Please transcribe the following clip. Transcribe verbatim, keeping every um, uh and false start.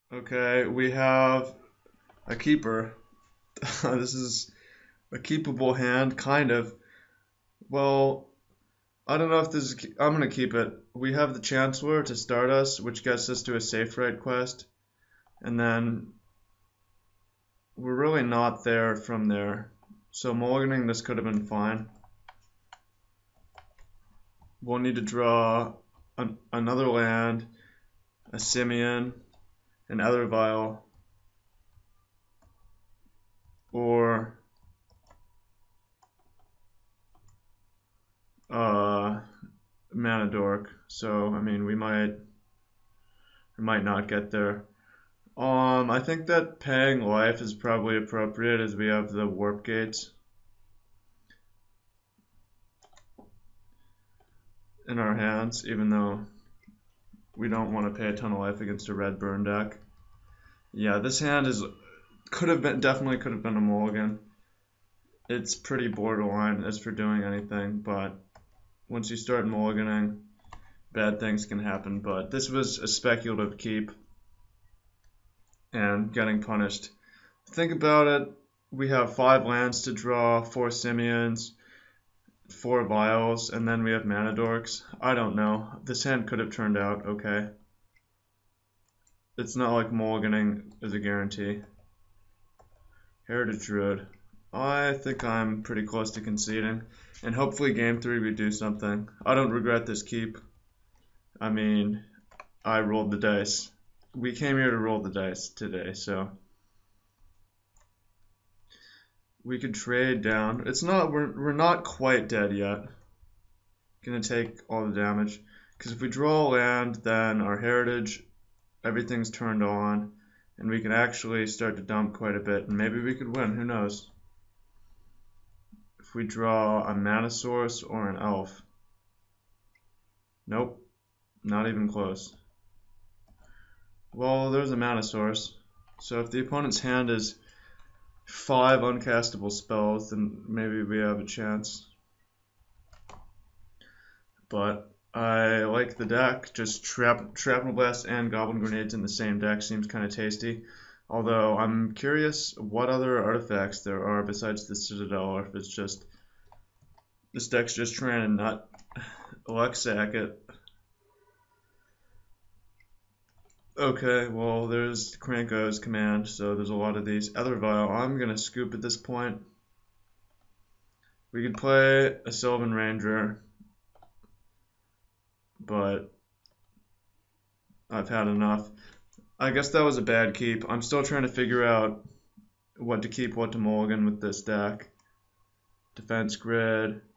Okay, we have a keeper. This is a keepable hand, kind of. Well, I don't know if this is. I'm gonna keep it. We have the Chancellor to start us, which gets us to a safe right quest, and then we're really not there from there. So mulliganing this could have been fine. We'll need to draw an, another land, a Simian, an Ethervile, or uh, Mana Dork. So I mean, we might we might not get there. Um, I think that paying life is probably appropriate as we have the warp gates in our hands, even though we don't want to pay a ton of life against a red burn deck. Yeah, this hand is could have been definitely could have been a mulligan. It's pretty borderline as for doing anything, but once you start mulliganing, bad things can happen. But this was a speculative keep and getting punished. Think about it. We have five lands to draw, four Simians, four vials, and then we have mana dorks. I don't know. This hand could have turned out okay. It's not like mulliganing is a guarantee. Heritage Druid. I think I'm pretty close to conceding. And hopefully game three we do something. I don't regret this keep. I mean, I rolled the dice. We came here to roll the dice today, so we could trade down. It's not we're we're not quite dead yet. Gonna take all the damage. Because if we draw a land, then our heritage, everything's turned on, and we can actually start to dump quite a bit, and maybe we could win, who knows? If we draw a mana source or an elf. Nope, not even close. Well, there's a mana source. So if the opponent's hand is five uncastable spells, then maybe we have a chance. But I like the deck. Just trap, Shrapnel Blast and Goblin Grenades in the same deck seems kind of tasty. Although I'm curious what other artifacts there are besides the Citadel, or if it's just this deck's just trying to not luck sack it. Okay, well there's Kranko's command, so there's a lot of these. Ethervile, I'm gonna scoop at this point. We could play a Sylvan Ranger, but I've had enough. I guess that was a bad keep. I'm still trying to figure out what to keep, what to mulligan with this deck. Defense grid.